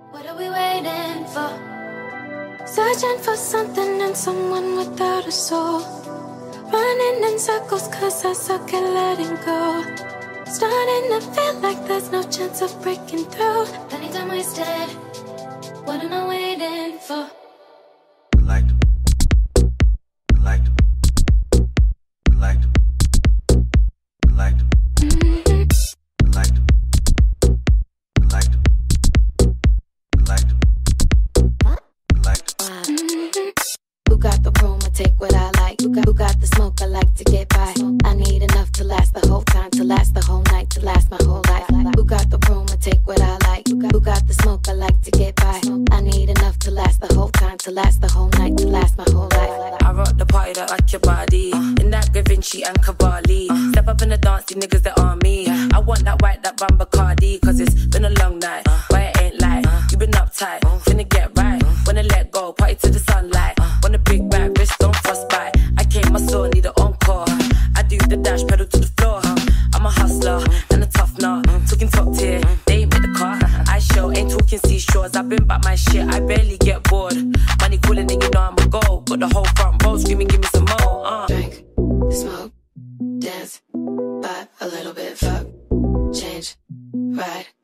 What are we waiting for? Searching for something and someone without a soul. Running in circles cause I suck at letting go. Starting to feel like there's no chance of breaking through. Plenty time wasted. What am I waiting for? Who got the room to take what I like? Who got the smoke I like to get by? I need enough to last the whole time, to last the whole night, to last my whole life. Who got the room to take what I like? Who got the smoke I like to get by? I need enough to last the whole time, to last the whole night, to last my whole life. I rock the party that like your body, in that Da Vinci and Cavalli. Step up in the dance, these niggas that on me. I want that white, that Bamba Cardi, cause it's been a long night, but it ain't like you been uptight. Finna get right, wanna let go, party to the sunlight. Want a big back, wrist don't frostbite. I came, my soul, need an encore. I do the dash, pedal to the floor. I'm a hustler and a tough nut, talking top tier, they ain't made the car. I show, ain't talking seashores. I've been back my shit, I barely get bored. Money calling and you know I'm a go. Got the whole front row screaming, give me some more. Drink, smoke, dance, vibe a little bit, fuck, change, ride.